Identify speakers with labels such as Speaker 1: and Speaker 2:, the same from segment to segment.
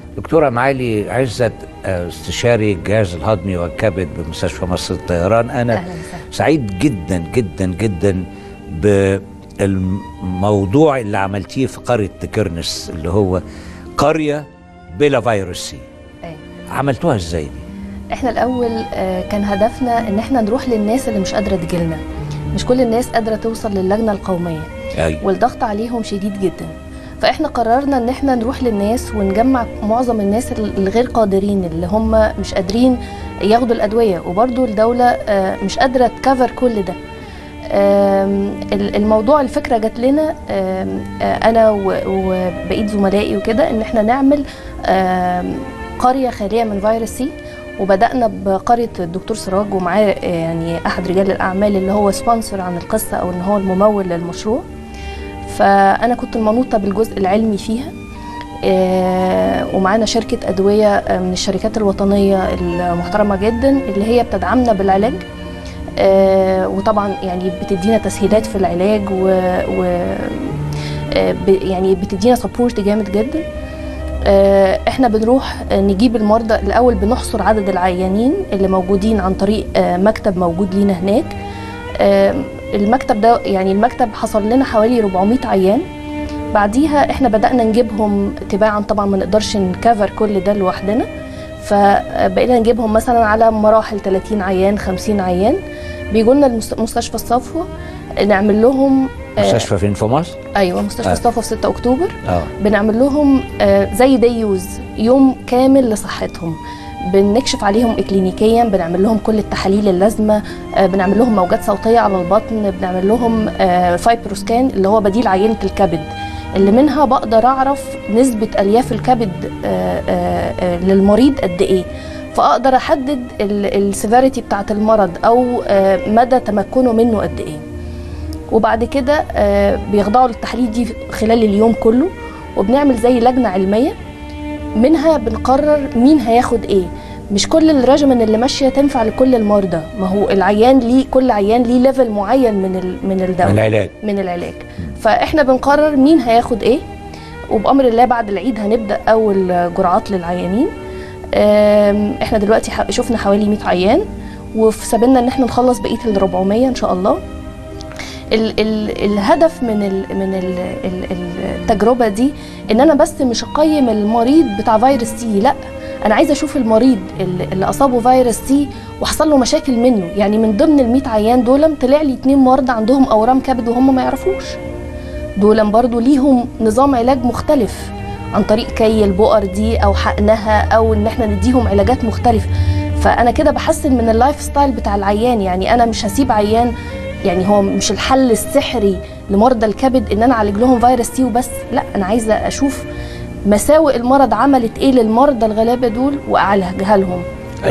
Speaker 1: دكتورة معالي عزت، استشاري الجهاز الهضمي والكبد بمستشفى مصر للطيران. أنا سعيد جدا جدا جدا بالموضوع اللي عملتيه في قرية تكرنس، اللي هو قرية بلا فيروس سي. عملتوها ازاي دي؟
Speaker 2: احنا الأول كان هدفنا ان احنا نروح للناس اللي مش قادرة تجيلنا. مش كل الناس قادرة توصل للجنة القومية، والضغط عليهم شديد جدا. فاحنا قررنا ان احنا نروح للناس ونجمع معظم الناس الغير قادرين، اللي هم مش قادرين ياخدوا الادويه، وبرضو الدوله مش قادره تكفر كل ده. الموضوع الفكره جات لنا انا وبقيه زملائي وكده، ان احنا نعمل قريه خاليه من فيروس سي. وبدانا بقريه الدكتور سراج، ومعاه يعني احد رجال الاعمال اللي هو سبونسر عن القصه، او ان هو الممول للمشروع. فأنا كنت المنوطة بالجزء العلمي فيها، ومعانا شركة أدوية من الشركات الوطنية المحترمة جدا اللي هي بتدعمنا بالعلاج، وطبعا يعني بتدينا تسهيلات في العلاج، يعني بتدينا سبورت جامد جدا. احنا بنروح نجيب المرضى الأول، بنحصر عدد العيانين اللي موجودين عن طريق مكتب موجود لينا هناك. المكتب ده يعني المكتب حصل لنا حوالي 400 عيان. بعديها احنا بدأنا نجيبهم تباعا، طبعا ما نقدرش نكفر كل ده لوحدنا، فبقينا نجيبهم مثلا على مراحل 30 عيان 50 عيان. بيجوا لنا مستشفى الصفوة نعمل لهم
Speaker 1: مستشفى فين في مصر؟
Speaker 2: ايوه مستشفى الصفوة في 6 اكتوبر. بنعمل لهم زي ديوز، يوم كامل لصحتهم. بنكشف عليهم اكلينيكيا، بنعمل لهم كل التحاليل اللازمه، بنعمل لهم موجات صوتيه على البطن، بنعمل لهم فايبروسكان اللي هو بديل عينه الكبد، اللي منها بقدر اعرف نسبه الياف الكبد للمريض قد ايه، فاقدر احدد السيفيريتي بتاعه المرض او مدى تمكنه منه قد ايه. وبعد كده بيخضعوا للتحاليل دي خلال اليوم كله، وبنعمل زي لجنه علميه منها بنقرر مين هياخد ايه. مش كل الريجيمن اللي ماشيه تنفع لكل المرضى، ما هو العيان ليه، كل عيان ليه ليفل معين من الدواء من العلاج. فاحنا بنقرر مين هياخد ايه، وبامر الله بعد العيد هنبدا اول جرعات للعيانين. احنا دلوقتي شفنا حوالي 100 عيان، وفي سبيلنا ان احنا نخلص بقيه ال 400 ان شاء الله. الهدف من التجربه دي ان انا بس مش اقيم المريض بتاع فيروس سي، لا انا عايزه اشوف المريض اللي اصابه فيروس سي وحصل له مشاكل منه. يعني من ضمن ال 100 عيان دول طلع لي 2 مرضى عندهم اورام كبد وهم ما يعرفوش. دول برضو ليهم نظام علاج مختلف عن طريق كي البؤر دي او حقنها، او ان احنا نديهم علاجات مختلفه. فانا كده بحسن من اللايف ستايل بتاع العيان. يعني انا مش هسيب عيان، يعني هو مش الحل السحري لمرضى الكبد ان انا اعالج لهم فيروس سي وبس، لا انا عايزه اشوف مساوئ المرض عملت ايه للمرضى الغلابه دول واعالجها لهم.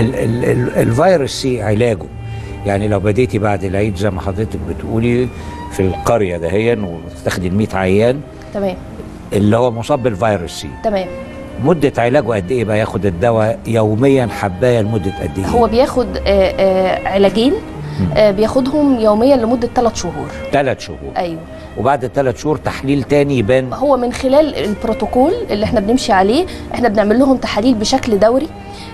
Speaker 1: الفيروس سي علاجه يعني لو بديتي بعد العيد زي ما حضرتك بتقولي في القريه دهيا وتاخدي ال 100 عيان، تمام، اللي هو مصاب بالفيروس سي،
Speaker 2: تمام،
Speaker 1: مده علاجه قد ايه بقى؟ ياخد الدواء يوميا حبايه لمده قد ايه؟
Speaker 2: هو بياخد علاجين، بياخدهم يوميا لمده 3 شهور.
Speaker 1: 3 شهور،
Speaker 2: ايوه.
Speaker 1: وبعد ال3 شهور تحليل تاني يبان؟
Speaker 2: هو من خلال البروتوكول اللي احنا بنمشي عليه، احنا بنعمل لهم تحاليل بشكل دوري.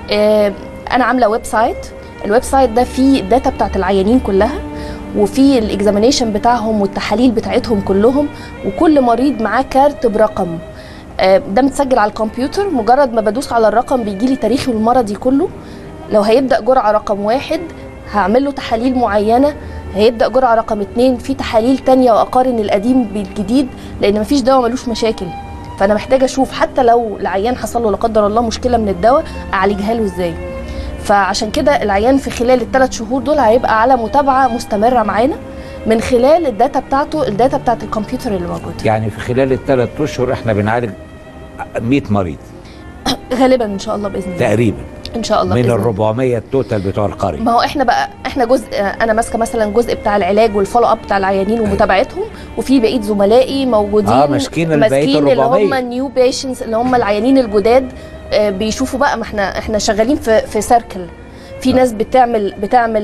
Speaker 2: انا عامله ويب سايت، الويب سايت ده فيه الداتا بتاعت العيانين كلها، وفي الاكزامينيشن بتاعهم والتحاليل بتاعتهم كلهم، وكل مريض معاه كارت برقم. ده متسجل على الكمبيوتر، مجرد ما بدوس على الرقم بيجي لي تاريخه المرضي كله. لو هيبدأ جرعة رقم 1 هعمل له تحاليل معينة، هيبدأ جرعة رقم 2 في تحاليل تانية، وأقارن القديم بالجديد، لأن مفيش دواء ملوش مشاكل. فأنا محتاجة أشوف حتى لو العيان حصل له لا قدر الله مشكلة من الدواء أعالجها له إزاي. فعشان كده العيان في خلال ال3 شهور دول هيبقى على متابعة مستمرة معانا من خلال الداتا بتاعته، الداتا بتاعت الكمبيوتر اللي موجود.
Speaker 1: يعني في خلال ال3 أشهر احنا بنعالج 100 مريض
Speaker 2: غالبا ان شاء الله باذن الله،
Speaker 1: تقريبا
Speaker 2: ان شاء الله
Speaker 1: من ال 400 التوتال بتوع القريه.
Speaker 2: ما هو احنا جزء، انا ماسكه مثلا جزء بتاع العلاج والفولو اب بتاع العيانين ومتابعتهم، وفي بقيه زملائي موجودين
Speaker 1: ماسكين البقيه ال 400
Speaker 2: اللي هم النيو بيشنتس، اللي هم العيانين الجداد. بيشوفوا بقى، ما احنا شغالين في سيركل، في ناس بتعمل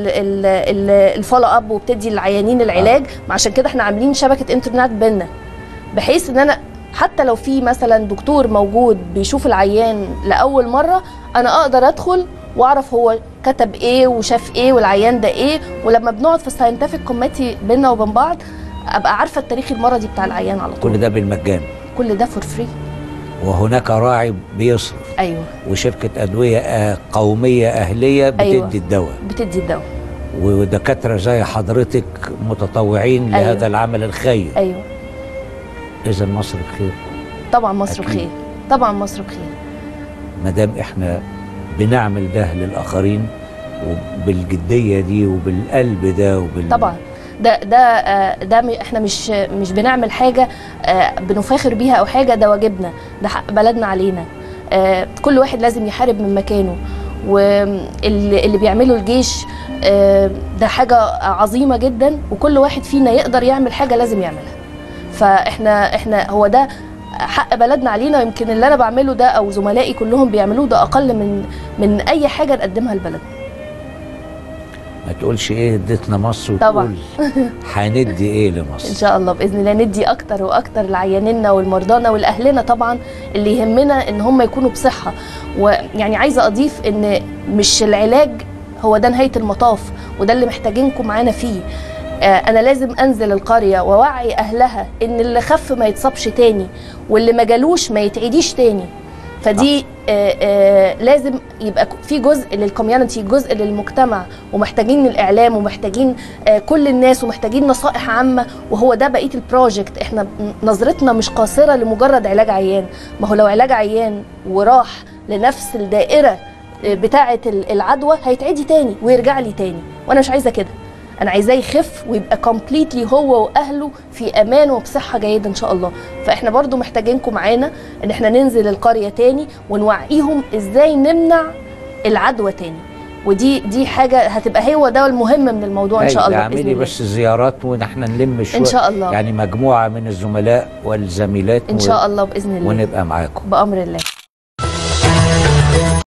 Speaker 2: الفولو اب وبتدي للعيانين العلاج. عشان كده احنا عاملين شبكه انترنت بينا، بحيث ان انا حتى لو في مثلا دكتور موجود بيشوف العيان لاول مره، انا اقدر ادخل واعرف هو كتب ايه وشاف ايه والعيان ده ايه، ولما بنقعد في الساينتفك كوميتي بيننا وبين بعض ابقى عارفه التاريخ المرضي بتاع العيان على طول.
Speaker 1: كل ده بالمجان؟ كل
Speaker 2: ده فور فري.
Speaker 1: وهناك راعي بيصرف.
Speaker 2: ايوه.
Speaker 1: وشركه ادويه قوميه اهليه بتدي
Speaker 2: أيوة.
Speaker 1: الدواء.
Speaker 2: بتدي الدواء.
Speaker 1: ودكاتره زي حضرتك متطوعين
Speaker 2: أيوة.
Speaker 1: لهذا العمل الخير.
Speaker 2: ايوه.
Speaker 1: اذا مصر بخير.
Speaker 2: طبعا مصر بخير. طبعا مصر بخير.
Speaker 1: ما دام احنا بنعمل ده للاخرين وبالجديه دي وبالقلب ده
Speaker 2: طبعا ده احنا مش بنعمل حاجه بنفاخر بيها او حاجه، ده واجبنا، ده حق بلدنا علينا. كل واحد لازم يحارب من مكانه، واللي بيعمله الجيش ده حاجه عظيمه جدا، وكل واحد فينا يقدر يعمل حاجه لازم يعملها. فاحنا هو ده حق بلدنا علينا، ويمكن اللي انا بعمله ده او زملائي كلهم بيعملوه ده اقل من اي حاجه نقدمها لبلدنا.
Speaker 1: ما تقولش ايه اديتنا مصر،
Speaker 2: طبعا
Speaker 1: هندي ايه لمصر
Speaker 2: ان شاء الله باذن الله. ندي اكتر واكتر لعيانينا والمرضانا ولاهلنا طبعا، اللي يهمنا ان هم يكونوا بصحه. ويعني عايزه اضيف ان مش العلاج هو ده نهايه المطاف، وده اللي محتاجينكم معانا فيه. انا لازم انزل القريه واوعي اهلها ان اللي خف ما يتصابش تاني، واللي ما جالوش ما يتعديش تاني. فدي لازم يبقى في جزء للكوميونتي، جزء للمجتمع، ومحتاجين الاعلام، ومحتاجين كل الناس، ومحتاجين نصائح عامه. وهو ده بقيه البروجكت. احنا نظرتنا مش قاصره لمجرد علاج عيان. ما هو لو علاج عيان وراح لنفس الدائره بتاعه العدوى هيتعدي تاني ويرجع لي تاني، وانا مش عايزه كده. انا عايزاه يخف ويبقى كومبليتلي هو واهله في امان وبصحه جيده ان شاء الله. فاحنا برضو محتاجينكم معانا ان احنا ننزل القريه تاني ونوعيهم ازاي نمنع العدوى تاني. ودي حاجه هتبقى هو ده المهم من الموضوع ان شاء الله.
Speaker 1: اعملي بس زيارات ونحن نلم شويه
Speaker 2: ان شاء الله،
Speaker 1: يعني مجموعه من الزملاء والزميلات
Speaker 2: ان شاء الله باذن الله،
Speaker 1: ونبقى معاكم
Speaker 2: بامر الله.